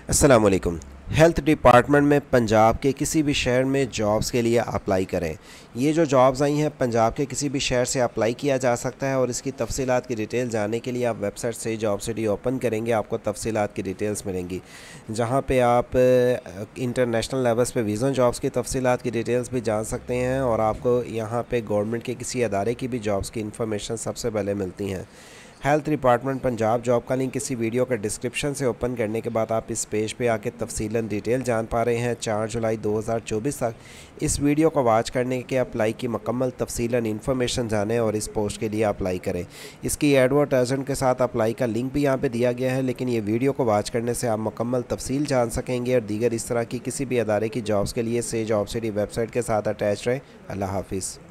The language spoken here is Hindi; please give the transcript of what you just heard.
अस्सलाम वालेकुम। हेल्थ डिपार्टमेंट में पंजाब के किसी भी शहर में जॉब्स के लिए अप्लाई करें। ये जो जॉब्स आई हैं पंजाब के किसी भी शहर से अप्लाई किया जा सकता है और इसकी तफसीलात की डिटेल जानने के लिए आप वेबसाइट से जॉब सिटी ओपन करेंगे, आपको तफसीलात की डिटेल्स मिलेंगी, जहाँ पे आप इंटरनेशनल लेवल्स पे वीज़ा जॉब्स की तफसीलात की डिटेल्स भी जान सकते हैं और आपको यहाँ पे गवर्नमेंट के किसी अदारे की भी जॉब्स की इन्फॉर्मेशन सबसे पहले मिलती हैं। हेल्थ डिपार्टमेंट पंजाब जॉब का लिंक इसी वीडियो का डिस्क्रिप्शन से ओपन करने के बाद आप इस पेज पे आके तफसीलन डिटेल जान पा रहे हैं। 4 जुलाई 2024 तक इस वीडियो को वॉच करने के अप्लाई की मुकम्मल तफसीलन इन्फॉर्मेशन जानें और इस पोस्ट के लिए अप्लाई करें। इसकी एडवर्टाइजमेंट के साथ अप्लाई का लिंक भी यहाँ पे दिया गया है, लेकिन ये वीडियो को वॉच करने से आप मुकम्मल तफसील जान सकेंगे और दीगर इस तरह की किसी भी अदारे की जॉब्स के लिए से जॉब सिटी वेबसाइट के साथ अटैच रहें। अल्लाह हाफिज़।